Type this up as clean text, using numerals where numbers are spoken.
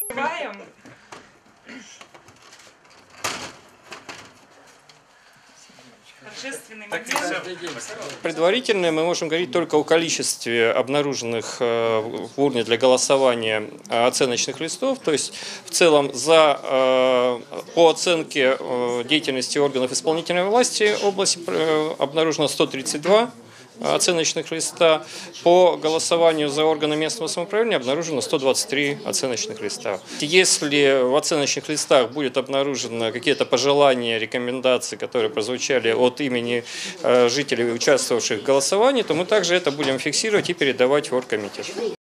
Предварительно мы можем говорить только о количестве обнаруженных в урне для голосования оценочных листов. То есть в целом по оценке деятельности органов исполнительной власти области обнаружено 132 оценочных листа. По голосованию за органы местного самоуправления обнаружено 123 оценочных листа. Если в оценочных листах будет обнаружено какие-то пожелания, рекомендации, которые прозвучали от имени жителей, участвовавших в голосовании, то мы также это будем фиксировать и передавать в оргкомитет.